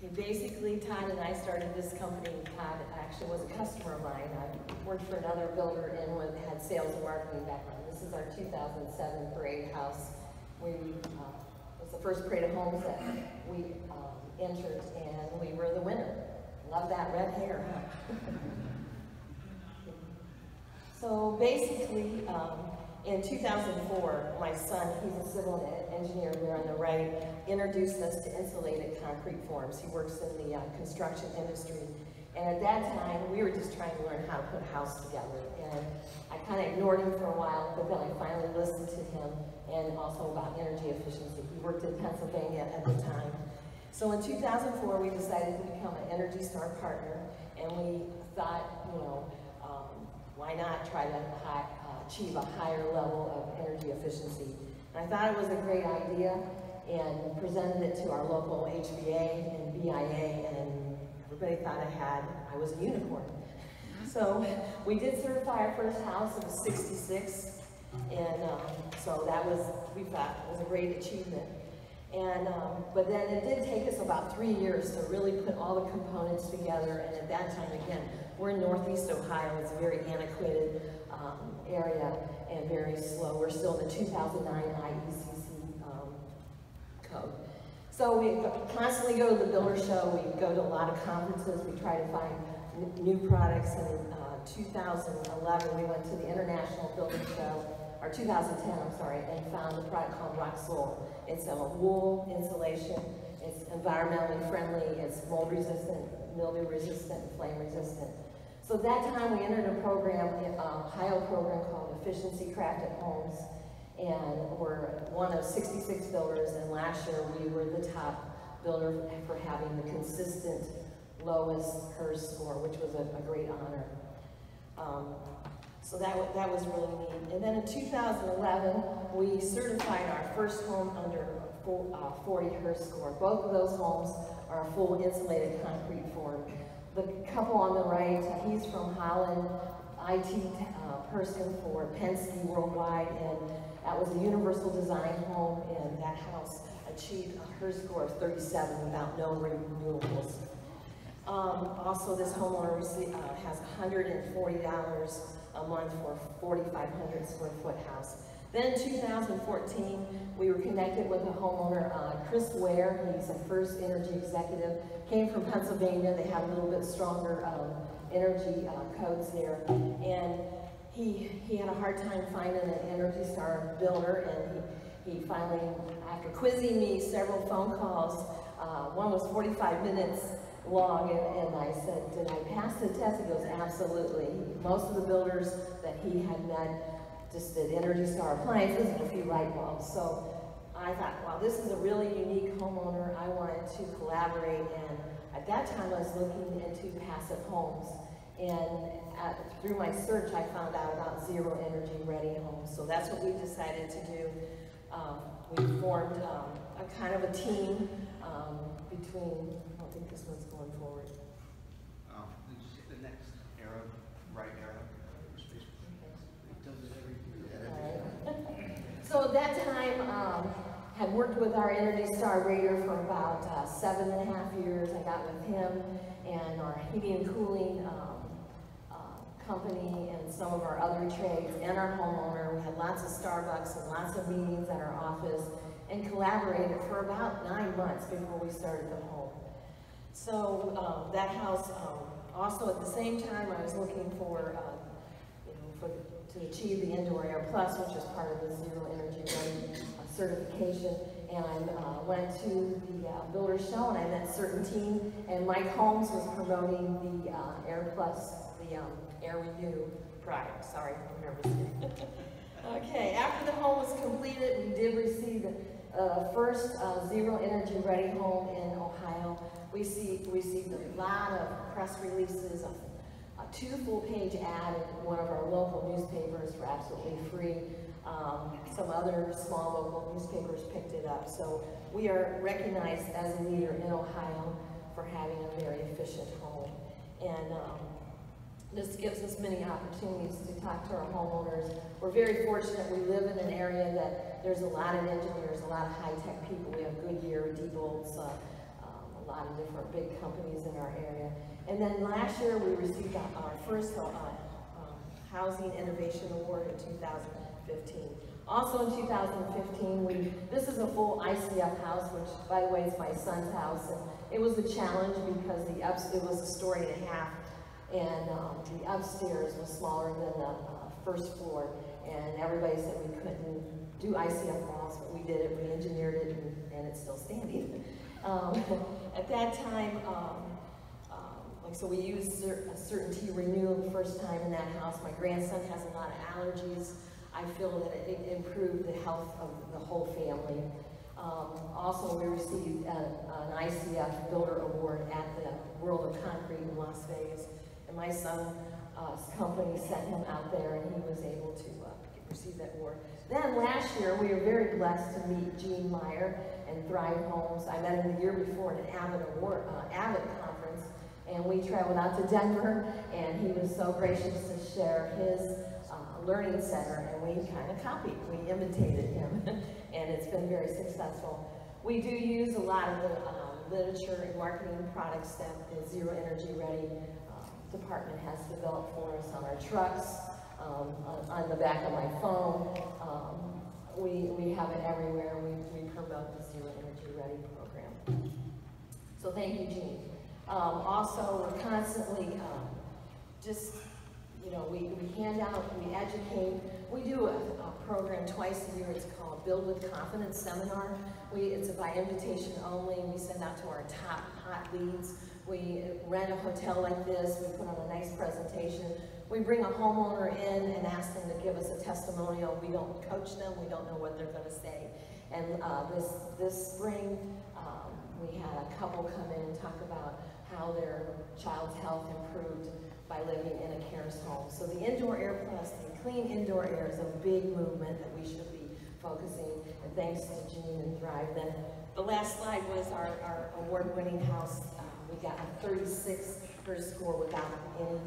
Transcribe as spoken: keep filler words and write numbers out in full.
Okay, basically, Todd and I started this company. Todd actually was a customer of mine. I worked for another builder and was, had sales and marketing background. This is our two thousand seven parade house. We uh, was the first parade of homes that we um, entered, and we were the winner. Love that red hair, huh? So basically, um, in two thousand four, my son, he's a civil engineer there on the right, introduced us to insulated concrete forms. He works in the uh, construction industry. And at that time, we were just trying to learn how to put a house together. And I kind of ignored him for a while, but then I finally listened to him, and also about energy efficiency. He worked in Pennsylvania at the time. So in two thousand four, we decided to become an Energy Star partner, and we thought, you know, um, why not try to high, uh, achieve a higher level of energy efficiency? And I thought it was a great idea, and presented it to our local H B A and B I A, and everybody thought I had, I was a unicorn. So we did certify our first house. It was sixty-six, and um, so that was, we thought, was a great achievement. And, um, but then it did take us about three years to really put all the components together, and at that time, again, we're in Northeast Ohio. It's a very antiquated um, area and very slow. We're still in the two thousand nine I E C C um, code. So we constantly go to the builder show. We go to a lot of conferences. We try to find new products. And in uh, two thousand eleven, we went to the International Building Show, or two thousand ten, I'm sorry, and found a product called Rock Soul. It's a wool insulation. It's environmentally friendly. It's mold resistant, mildew resistant, and flame resistant. So at that time, we entered a program, an Ohio program called Efficiency Crafted Homes, and we're one of sixty-six builders, and last year we were the top builder for having the consistent lowest H E R S score, which was a, a great honor. Um, so that, that was really neat. And then in two thousand eleven, we certified our first home under a full, uh, forty H E R S score. Both of those homes are a full insulated concrete form. The couple on the right, he's from Holland, I T uh, person for Penske Worldwide, and that was a universal design home, and that house achieved a H E R S score of thirty-seven without no renewables. Um, also, this homeowner uh, has one hundred forty dollars a month for a forty-five hundred square foot house. Then in two thousand fourteen, we were connected with a homeowner, uh, Chris Ware. He's a first energy executive, came from Pennsylvania. They have a little bit stronger um, energy uh, codes there. And he, he had a hard time finding an Energy Star builder, and he, he finally, after quizzing me several phone calls, uh, one was forty-five minutes long, and, and I said, did I pass the test? He goes, absolutely. Most of the builders that he had met just did Energy Star appliances and a few light bulbs. So I thought, wow, this is a really unique homeowner. I wanted to collaborate, and at that time I was looking into passive homes. And at, through my search, I found out about zero energy ready homes. So that's what we decided to do. Um, we formed um, a kind of a team um, between, I don't think this one's going forward. Um, just the next arrow, right arrow. So at that time, um, had worked with our Energy Star rater for about uh, seven and a half years. I got with him and our heating and cooling um, uh, company and some of our other trades and our homeowner. We had lots of Starbucks and lots of meetings at our office and collaborated for about nine months before we started the home. So um, that house, um, also at the same time, I was looking for, uh, you know, for to achieve the Indoor Air Plus, which is part of the Zero Energy Ready uh, certification. And I uh, went to the uh, Builder Show, and I met certain team, and Mike Holmes was promoting the uh, Air Plus, the um, Air Renew product. Sorry, I'm nervous. Okay, after the home was completed, we did receive the uh, first uh, Zero Energy Ready home in Ohio. We see, received a lot of press releases, a, a two full-page ad in one of our local newspapers for absolutely free. Um, some other small local newspapers picked it up. So we are recognized as a leader in Ohio for having a very efficient home. And um, this gives us many opportunities to talk to our homeowners. We're very fortunate. We live in an area that there's a lot of engineers, a lot of high-tech people. We have Goodyear, Diebold's, uh, um, a a lot of different big companies in our area. And then last year we received our, our first uh, um, Housing Innovation Award in two thousand fifteen. Also in two thousand fifteen, we, this is a full I C F house, which by the way is my son's house. And it was a challenge because the ups, it was a story and a half, and um, the upstairs was smaller than the uh, first floor. And everybody said we couldn't do I C F walls, but we did it, we engineered it, and, and it's still standing. Um, at that time, um, um, like so we used cer a certainty renewal the first time in that house. My grandson has a lot of allergies. I feel that it, it improved the health of the whole family. Um, also, we received a, an I C F Builder Award at the World of Concrete in Las Vegas. And my son's uh, company sent him out there, and he was able to uh, receive that award. Then last year, we were very blessed to meet Gene Meyer and Charis Homes. I met him the year before at an Avid Award, uh, Avid conference, and we traveled out to Denver, and he was so gracious to share his uh, learning center, and we kind of copied, we imitated him, and it's been very successful. We do use a lot of the um, literature and marketing products that the Zero Energy Ready um, department has developed for us on our trucks, um, on, on the back of my phone. Um, we, we have it everywhere. We, we promote the Zero Energy Ready program. So thank you, Jean. Um, also, we're constantly um, just, you know, we, we hand out, we educate. We do a, a program twice a year. It's called Build with Confidence Seminar. We, it's by invitation only. We send out to our top hot leads. We rent a hotel like this. We put on a nice presentation. We bring a homeowner in and ask them to give us a testimonial. We don't coach them. We don't know what they're going to say. And uh, this, this spring, um, we had a couple come in and talk about how their child's health improved by living in a Charis home. So the Indoor Air Plus, the clean indoor air, is a big movement that we should be focusing, and thanks to Jean and Thrive. Then the last slide was our, our award-winning house. Uh, we got a thirty-six first score without any